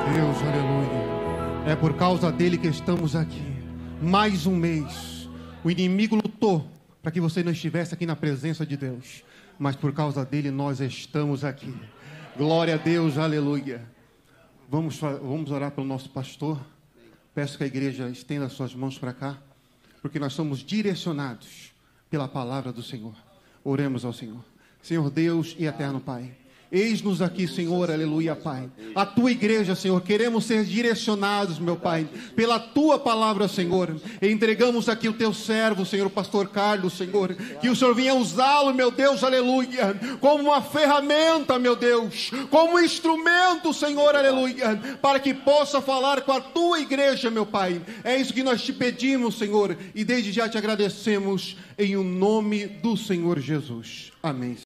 Deus, aleluia. É por causa dele que estamos aqui. Mais um mês. O inimigo lutou para que você não estivesse aqui na presença de Deus. Mas por causa dele nós estamos aqui. Glória a Deus, aleluia. Vamos orar pelo nosso pastor. Peço que a igreja estenda suas mãos para cá, porque nós somos direcionados pela palavra do Senhor. Oremos ao Senhor. Senhor Deus e eterno Pai, eis-nos aqui, Senhor, aleluia, Pai. A Tua igreja, Senhor, queremos ser direcionados, meu Pai, pela Tua palavra, Senhor. Entregamos aqui o Teu servo, Senhor, o pastor Carlos, Senhor. Que o Senhor venha usá-lo, meu Deus, aleluia, como uma ferramenta, meu Deus, como um instrumento, Senhor, aleluia, para que possa falar com a Tua igreja, meu Pai. É isso que nós te pedimos, Senhor, e desde já te agradecemos, em o nome do Senhor Jesus. Amém.